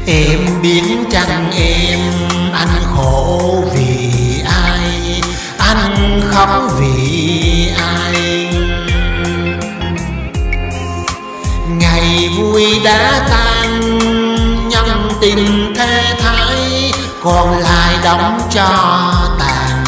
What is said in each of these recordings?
Em biết chăng em, anh khổ vì ai, anh khóc vì ai. Ngày vui đã tan, nhân tình thê thái, còn lại đóng cho tàn.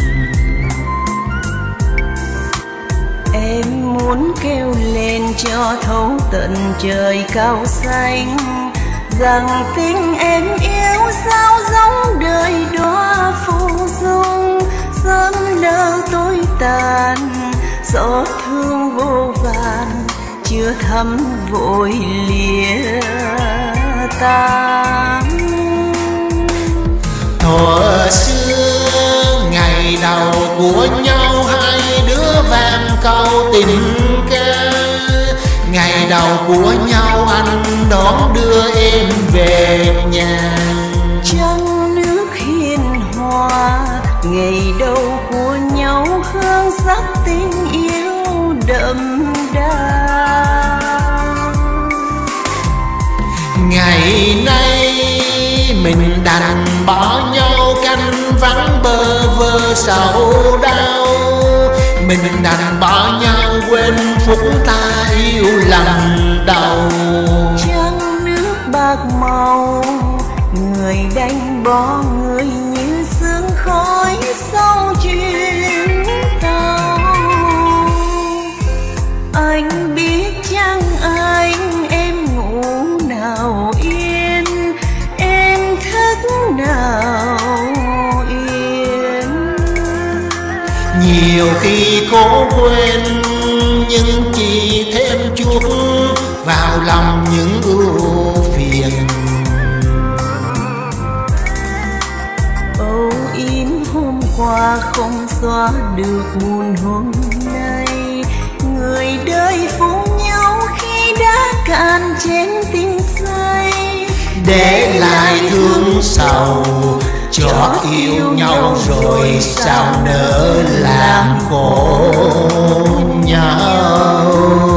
Em muốn kêu lên cho thấu tận trời cao xanh, rằng tình em yêu sao giống đời đóa phù dung, sớm nở tối tàn, xót thương vô vàn, chưa thấm vội lìa tan. Thuở xưa ngày đầu của nhau, hai đứa vang câu tình ca. Ngày đầu của nhau anh đón đưa em về nhà. Trăng nước hiền hòa, ngày đầu của nhau hương sắc tình yêu đậm đà. Ngày nay mình đành bỏ nhau, canh vắng bơ vơ sầu đau. Mình đành bỏ nhau quên phút ta yêu lần đầu. Trăng nước bạc màu, người đánh bỏ người như sương khói sau chuyến tàu. Anh biết chăng anh, em ngủ nào yên, em thức nào yên. Nhiều khi cố quên nhưng chỉ thêm chút vào lòng những ưu phiền. Âu yếm hôm qua không xóa được buồn hôm nay, người đời phũ nhau khi đã cạn chén tình say. Để lại thương sầu cho yêu nhau rồi sao nỡ làm khổ nhau.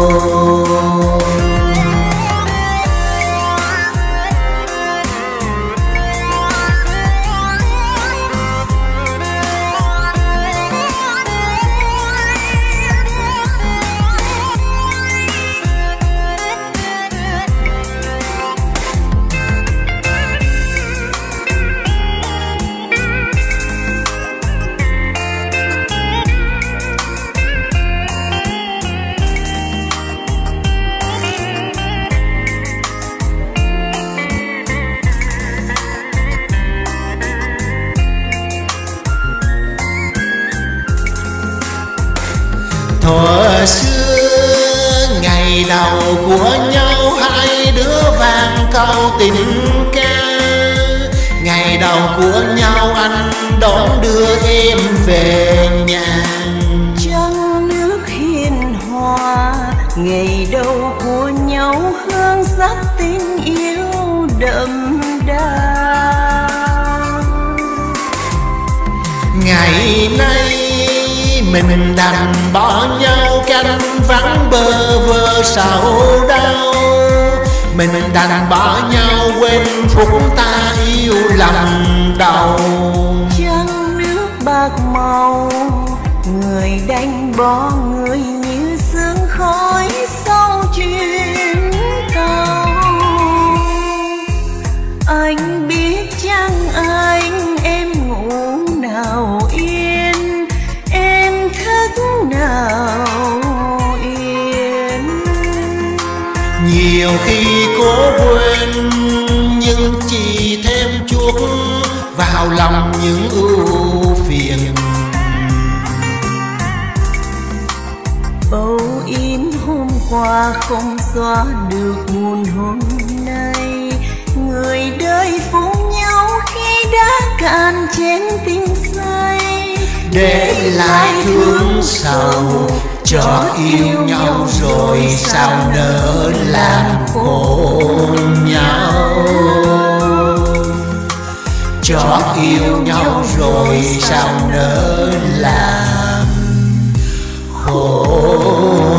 Thuở xưa ngày đầu của nhau, hai đứa vang câu tình ca. Ngày đầu của nhau anh đón đưa em về nhà. Trăng nước hiền hòa, ngày đầu của nhau hương sắc tình yêu đậm đà. Ngày nay mình đành bỏ nhau, canh vắng bơ vơ sầu đau. Mình đành bỏ nhau quên phút ta yêu lần đầu. Trăng nước bạc màu, người đánh bỏ người như sương khói sau chuyến tàu. Anh biết chăng anh, em ngủ nào yên, em thức nào yên. Nhiều khi cố quên nhưng chỉ thêm chút vào lòng những ưu phiền. Âu yếm hôm qua không xóa được buồn hôm nay, người đời phũ nhau khi đã cạn chén tình say. Để lại thương sầu cho yêu nhau rồi sao nỡ làm khổ nhau. Cho yêu nhau rồi sao nỡ làm khổ